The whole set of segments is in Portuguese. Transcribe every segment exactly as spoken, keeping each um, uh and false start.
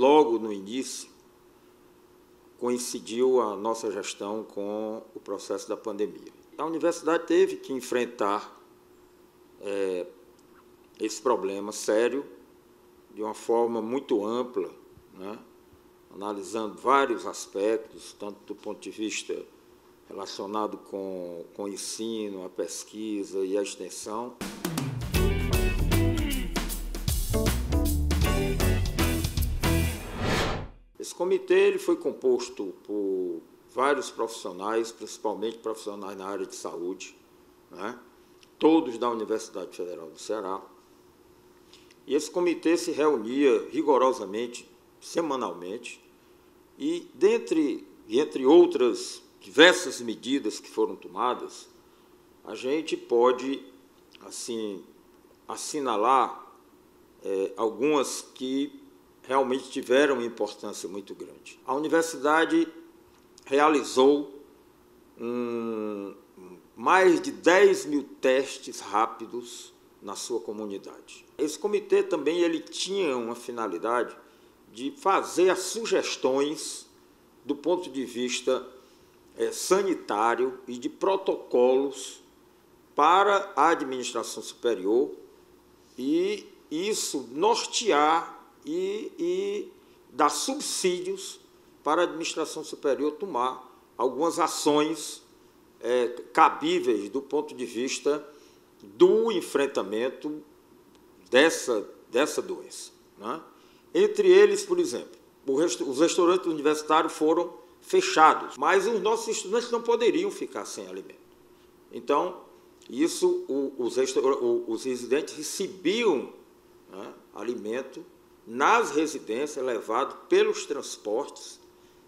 logo no início, coincidiu a nossa gestão com o processo da pandemia. A universidade teve que enfrentar é, esse problema sério de uma forma muito ampla, né? Analisando vários aspectos, tanto do ponto de vista relacionado com, com o ensino, a pesquisa e a extensão. Esse comitê ele foi composto por vários profissionais, principalmente profissionais na área de saúde, né? Todos da Universidade Federal do Ceará. E esse comitê se reunia rigorosamente, semanalmente, e, dentre, entre outras diversas medidas que foram tomadas, a gente pode, assim, assinalar é, algumas que realmente tiveram importância muito grande. A universidade realizou um, mais de dez mil testes rápidos na sua comunidade. Esse comitê também ele tinha uma finalidade de fazer as sugestões do ponto de vista é, sanitário e de protocolos para a administração superior e isso nortear e, e dar subsídios para a administração superior tomar algumas ações é, cabíveis do ponto de vista do enfrentamento dessa, dessa doença, né? Entre eles, por exemplo, os restaurantes universitários foram fechados, mas os nossos estudantes não poderiam ficar sem alimento. Então, isso, os, os residentes recebiam, né, alimento nas residências levado pelos transportes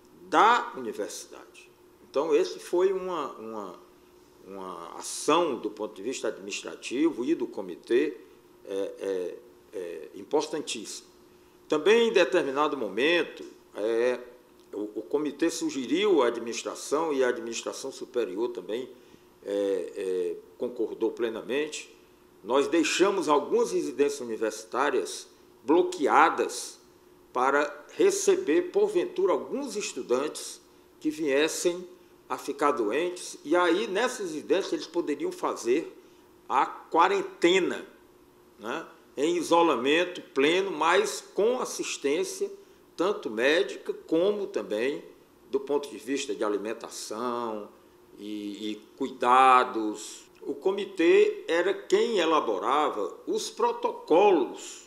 da universidade. Então, esse foi uma, uma, uma ação do ponto de vista administrativo e do comitê é, é, é, importantíssima. Também, em determinado momento, é, o, o comitê sugeriu à administração e a administração superior também é, é, concordou plenamente. Nós deixamos algumas residências universitárias bloqueadas para receber, porventura, alguns estudantes que viessem a ficar doentes, e aí, nessas residências, eles poderiam fazer a quarentena, né, em isolamento pleno, mas com assistência, tanto médica, como também do ponto de vista de alimentação e, e cuidados. O comitê era quem elaborava os protocolos,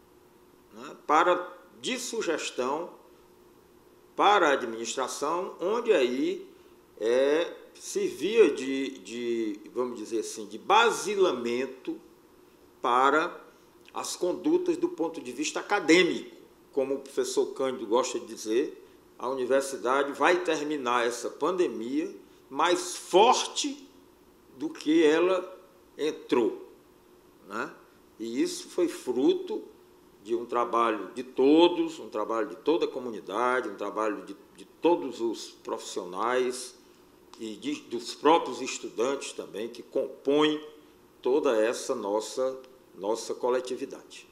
né, para, de sugestão para a administração, onde aí é, servia de, de, vamos dizer assim, de basilamento para as condutas do ponto de vista acadêmico. Como o professor Cândido gosta de dizer, a universidade vai terminar essa pandemia mais forte do que ela entrou, né? E isso foi fruto de um trabalho de todos, um trabalho de toda a comunidade, um trabalho de, de todos os profissionais e de, dos próprios estudantes também, que compõem toda essa nossa, nossa coletividade.